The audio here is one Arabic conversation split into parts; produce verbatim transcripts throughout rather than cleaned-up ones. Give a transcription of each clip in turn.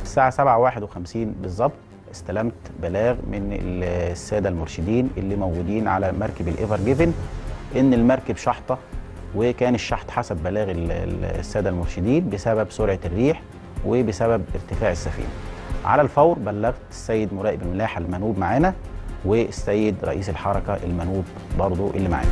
الساعة سبعة وواحد وخمسين بالظبط استلمت بلاغ من السادة المرشدين اللي موجودين على مركب الإيفر جيفن إن المركب شحطة، وكان الشحط حسب بلاغ السادة المرشدين بسبب سرعة الريح وبسبب ارتفاع السفينة. على الفور بلغت السيد مراقب الملاحة المنوب معانا والسيد رئيس الحركة المنوب برضو اللي معانا.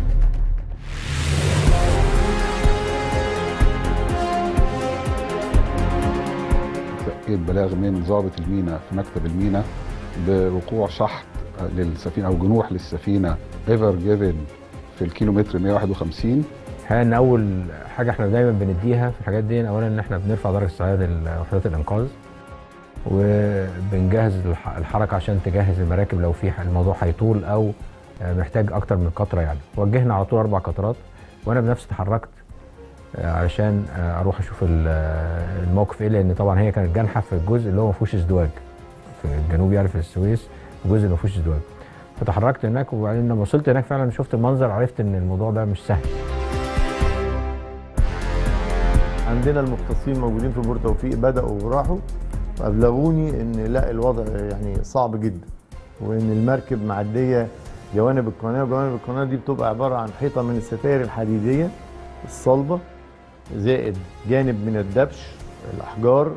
تلقيت بلاغ من ضابط المينا في مكتب المينا بوقوع شحط للسفينة أو جنوح للسفينة ايفر جيفن في الكيلومتر مئة وواحد وخمسين. الحقيقه ان اول حاجه احنا دايما بنديها في الحاجات دي اولا ان احنا بنرفع درجه استعداد وحدات الانقاذ، وبنجهز الحركه عشان تجهز المراكب لو في الموضوع هيطول او محتاج اكتر من قطره. يعني وجهنا على طول اربع قطرات، وانا بنفسي اتحركت علشان اروح اشوف الموقف ايه، لان طبعا هي كانت جانحه في الجزء اللي هو ما فيهوش ازدواج في الجنوب، يعني في السويس الجزء اللي ما فيهوش ازدواج. فتحركت هناك، وبعدين لما وصلت هناك فعلا شفت المنظر، عرفت ان الموضوع ده مش سهل. عندنا المختصين موجودين في بور توفيق بدأوا وراحوا وأبلغوني إن لا الوضع يعني صعب جدا، وإن المركب معدية جوانب القناة، وجوانب القناة دي بتبقى عبارة عن حيطة من الستائر الحديدية الصلبة زائد جانب من الدبش الأحجار،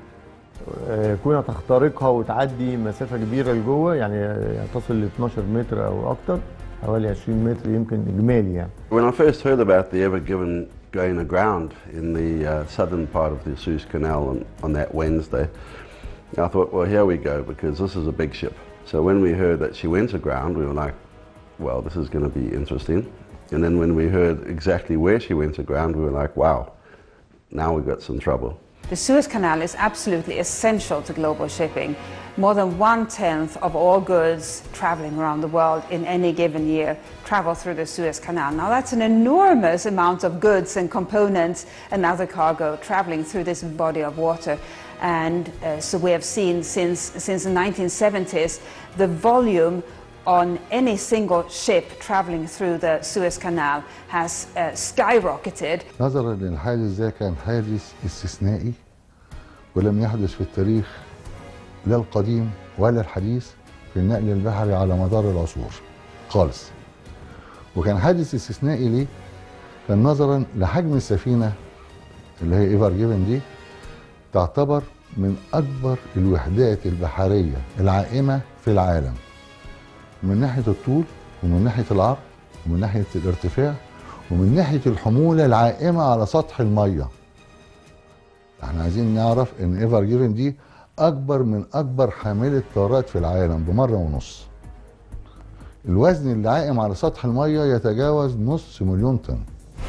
كنا تخترقها وتعدي مسافة كبيرة لجوه، يعني تصل ل اتناشر متر أو أكتر، حوالي عشرين متر يمكن إجمالي يعني. When I first heard about the Ever Given going aground in the uh, southern part of the Suez Canal on, on that Wednesday, I thought, well, here we go, because this is a big ship. So when we heard that she went aground, we were like, well, this is going to be interesting. And then when we heard exactly where she went aground, we were like, wow, now we've got some trouble. The Suez Canal is absolutely essential to global shipping. More than one-tenth of all goods traveling around the world in any given year travel through the Suez Canal. Now that's an enormous amount of goods and components and other cargo traveling through this body of water. And uh, so we have seen since, since the nineteen seventies the volume on any single ship traveling through the Suez Canal has uh, skyrocketed. نظرا للحادث ده كان حادث استثنائي ولم يحدث في التاريخ لا القديم ولا الحديث في النقل البحري على مدار العصور خالص. وكان حادث استثنائي ليه؟ كان نظرا لحجم السفينة اللي هي ايفر جيفن دي، تعتبر من أكبر الوحدات البحرية العائمة في العالم، من ناحية الطول ومن ناحية العرض ومن ناحية الارتفاع ومن ناحية الحمولة العائمة على سطح المية. احنا عايزين نعرف ان ايفر جيفن دي اكبر من اكبر حاملة طائرات في العالم بمرة ونص. الوزن اللي عائم على سطح المية يتجاوز نص مليون طن.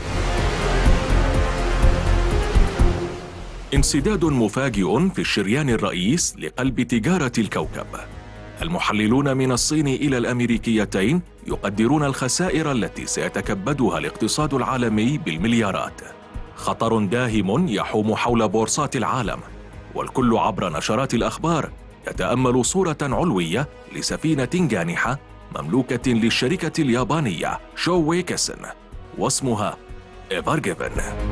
انسداد مفاجئ في الشريان الرئيس لقلب تجارة الكوكب. المحللون من الصين إلى الأمريكيتين يقدرون الخسائر التي سيتكبدها الاقتصاد العالمي بالمليارات. خطر داهم يحوم حول بورصات العالم، والكل عبر نشرات الأخبار يتأمل صورة علوية لسفينة جانحة مملوكة للشركة اليابانية شووي كيسن، واسمها ايفر جيفن.